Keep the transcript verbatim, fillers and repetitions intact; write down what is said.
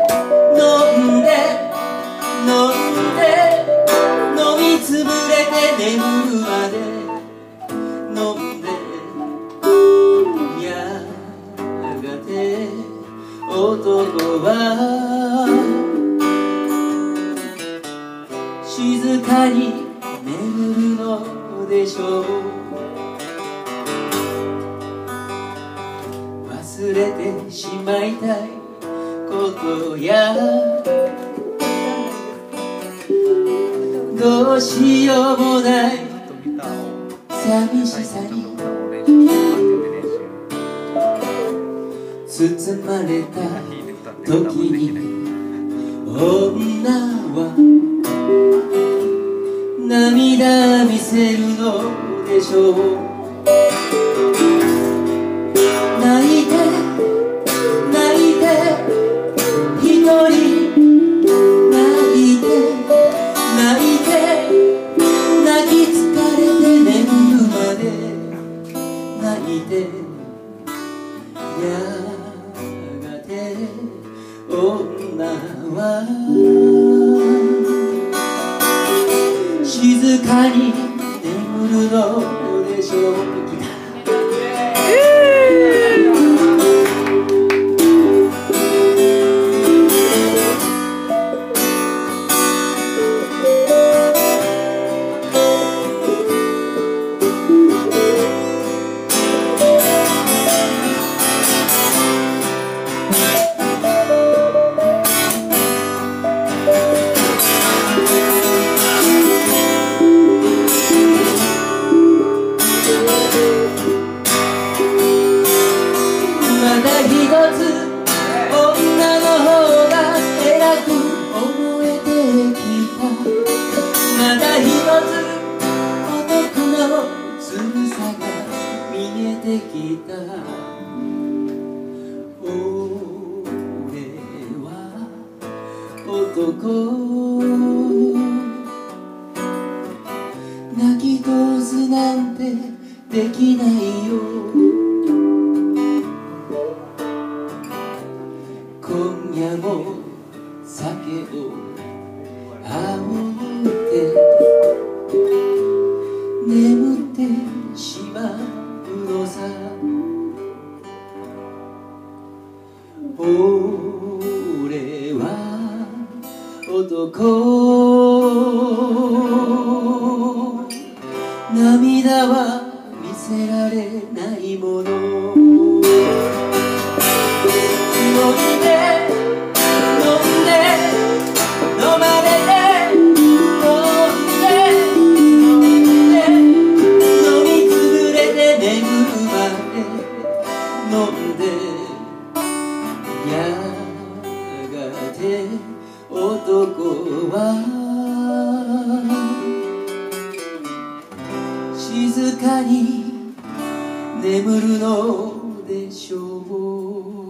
飲んで飲んで飲みつぶれて眠るまで飲んでやがて男は静かに眠るのでしょう。忘れてしまいたいことやどうしようもない寂しさに包まれた時に女は涙見せるのでしょう。泣いて泣いて一人泣いて泣いて泣き疲れて眠るまで泣いてやがて女は静かに眠るのでしょう。きた俺は男泣き通すなんてできないよ。今夜も酒をあおって眠ってしまうのさ。俺は男、涙は見せられないもの。飲んで飲んで飲まれて飲んで飲んで飲みつぶれて眠るまで飲んでやがて男は静かに眠るのでしょう。